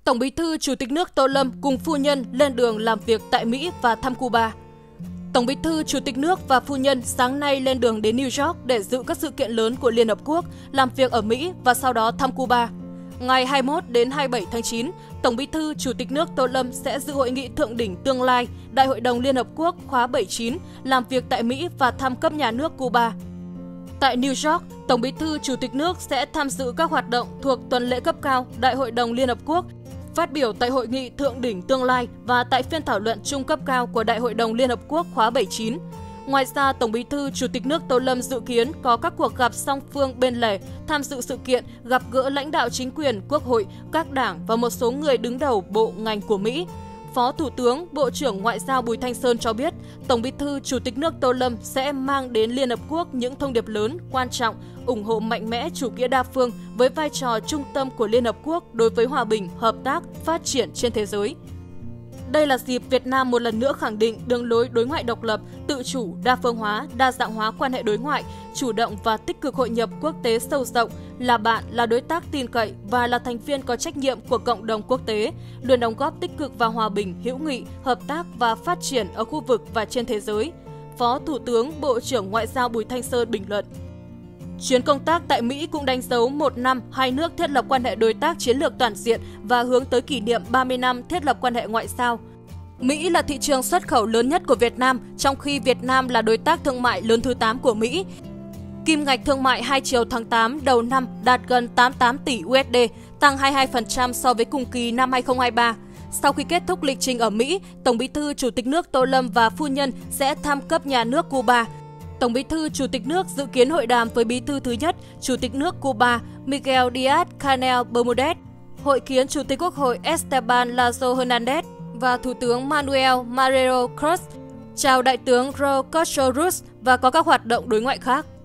Tổng Bí thư Chủ tịch nước Tô Lâm cùng phu nhân lên đường làm việc tại Mỹ và thăm Cuba. Tổng Bí thư Chủ tịch nước và phu nhân sáng nay lên đường đến New York để dự các sự kiện lớn của Liên Hợp Quốc, làm việc ở Mỹ và sau đó thăm Cuba. Ngày 21 đến 27 tháng 9, Tổng Bí thư Chủ tịch nước Tô Lâm sẽ dự hội nghị thượng đỉnh tương lai Đại hội đồng Liên Hợp Quốc khóa 79, làm việc tại Mỹ và thăm cấp nhà nước Cuba. Tại New York, Tổng Bí thư Chủ tịch nước sẽ tham dự các hoạt động thuộc tuần lễ cấp cao Đại hội đồng Liên Hợp Quốc, phát biểu tại hội nghị thượng đỉnh tương lai và tại phiên thảo luận chung cấp cao của Đại hội đồng Liên Hợp Quốc khóa 79. Ngoài ra, Tổng Bí thư Chủ tịch nước Tô Lâm dự kiến có các cuộc gặp song phương bên lề, tham dự sự kiện, gặp gỡ lãnh đạo chính quyền, quốc hội, các đảng và một số người đứng đầu bộ ngành của Mỹ. Phó Thủ tướng, Bộ trưởng Ngoại giao Bùi Thanh Sơn cho biết, Tổng Bí thư Chủ tịch nước Tô Lâm sẽ mang đến Liên Hợp Quốc những thông điệp lớn, quan trọng, ủng hộ mạnh mẽ chủ nghĩa đa phương với vai trò trung tâm của Liên Hợp Quốc đối với hòa bình, hợp tác, phát triển trên thế giới. Đây là dịp Việt Nam một lần nữa khẳng định đường lối đối ngoại độc lập, tự chủ, đa phương hóa, đa dạng hóa quan hệ đối ngoại, chủ động và tích cực hội nhập quốc tế sâu rộng, là bạn, là đối tác tin cậy và là thành viên có trách nhiệm của cộng đồng quốc tế, luôn đóng góp tích cực vào hòa bình, hữu nghị, hợp tác và phát triển ở khu vực và trên thế giới. Phó Thủ tướng, Bộ trưởng Ngoại giao Bùi Thanh Sơn bình luận. Chuyến công tác tại Mỹ cũng đánh dấu một năm hai nước thiết lập quan hệ đối tác chiến lược toàn diện và hướng tới kỷ niệm 30 năm thiết lập quan hệ ngoại giao. Mỹ là thị trường xuất khẩu lớn nhất của Việt Nam, trong khi Việt Nam là đối tác thương mại lớn thứ 8 của Mỹ. Kim ngạch thương mại hai chiều tháng 8 đầu năm đạt gần 88 tỷ USD, tăng 22% so với cùng kỳ năm 2023. Sau khi kết thúc lịch trình ở Mỹ, Tổng Bí thư Chủ tịch nước Tô Lâm và phu nhân sẽ thăm cấp nhà nước Cuba. Tổng Bí thư Chủ tịch nước dự kiến hội đàm với Bí thư thứ nhất, Chủ tịch nước Cuba Miguel Díaz-Canel Bermudez, hội kiến Chủ tịch Quốc hội Esteban Lazo Hernández và Thủ tướng Manuel Marrero Cruz, chào Đại tướng Raúl Castro Ruz và có các hoạt động đối ngoại khác.